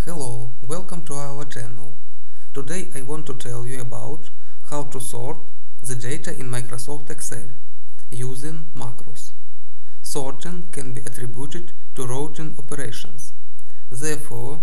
Hello, welcome to our channel. Today I want to tell you about how to sort the data in Microsoft Excel using macros. Sorting can be attributed to routing operations. Therefore,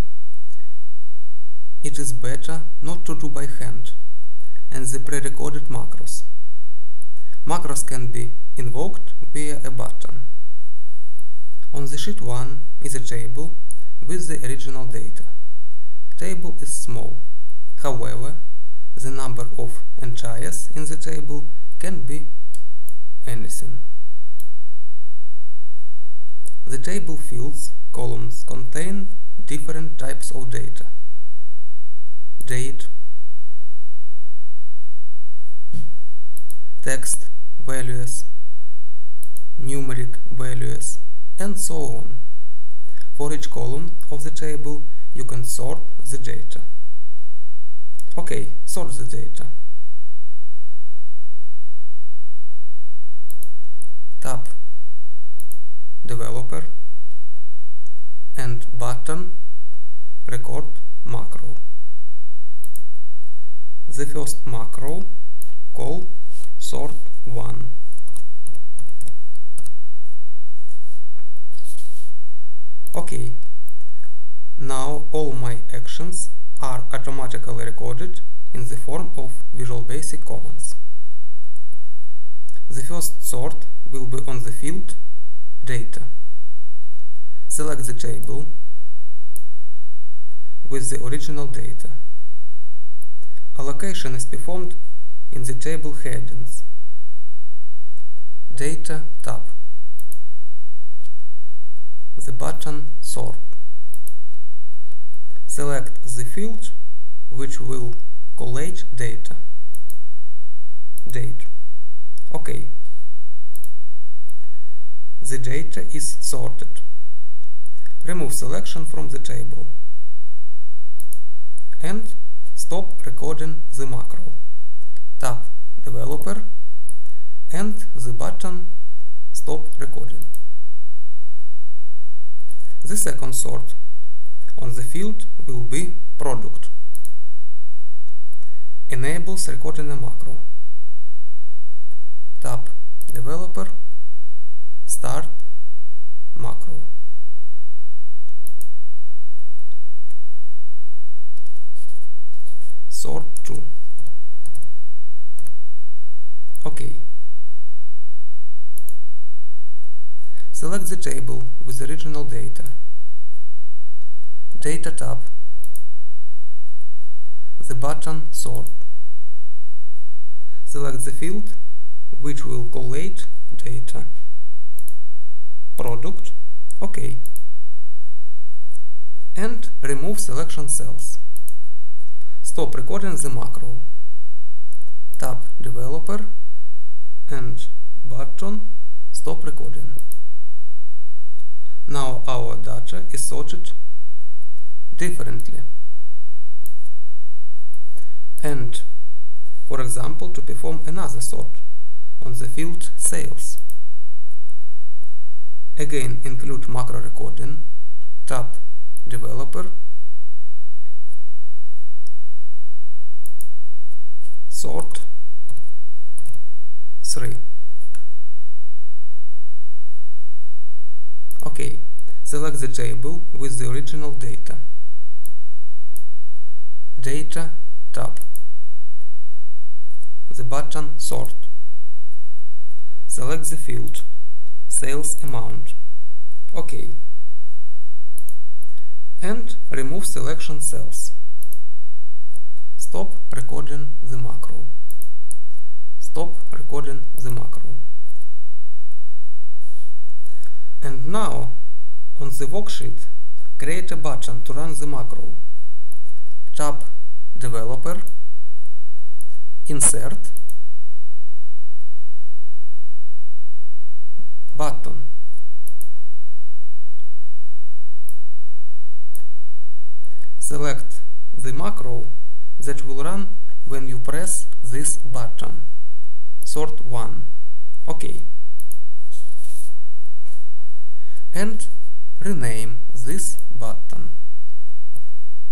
it is better not to do by hand and the pre-recorded macros. Macros can be invoked via a button. On the sheet 1 is a table with the original data. Table is small. However, the number of entries in the table can be anything. The table fields, columns contain different types of data. Date, text values, numeric values, and so on. For each column of the table, you can sort the data. Okay, sort the data. Tab Developer and button Record macro. The first macro call sort1. Okay, now all my actions are automatically recorded in the form of Visual Basic commands. The first sort will be on the field Data. Select the table with the original data. Allocation is performed in the table headings. Data tab. The button Sort. Select the field which will collate data. Date. OK. The data is sorted. Remove selection from the table and stop recording the macro. Tap Developer and the button Stop recording. The second sort on the field will be Product. Enables recording a macro. Tap Developer, Start macro. Sort 2. OK. Select the table with original data. Data tab. The button Sort. Select the field which will collate data. Product. OK. And remove selection cells. Stop recording the macro. Tap Developer and button Stop recording. Now our data is sorted differently. And, for example, to perform another sort on the field Sales. Again, include macro recording. Tap Developer, Sort 3. OK. Select the table with the original data. Data tab. The button Sort. Select the field Sales amount. OK. And remove selection cells. Stop recording the macro. Stop recording the macro. And now, on the worksheet, create a button to run the macro. Tap Developer, Insert, Button. Select the macro that will run when you press this button. Sort 1. OK. And rename this button.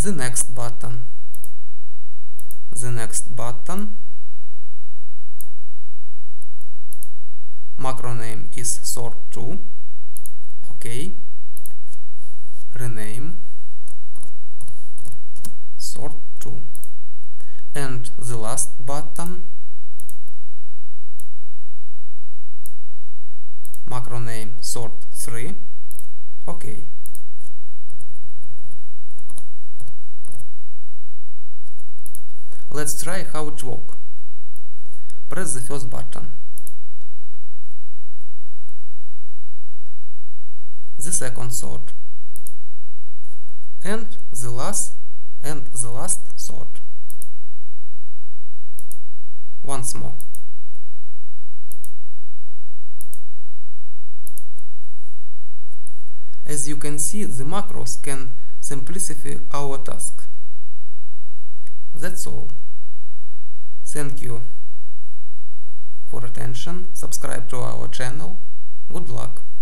The next button. The next button. Macro name is sort2. OK. Rename sort2. And the last button. Macro name sort3. OK. Let's try how it works. Press the first button. The second sort. And the last sort. Once more. As you can see, the macros can simplify our task. That's all. Thank you for attention. Subscribe to our channel. Good luck.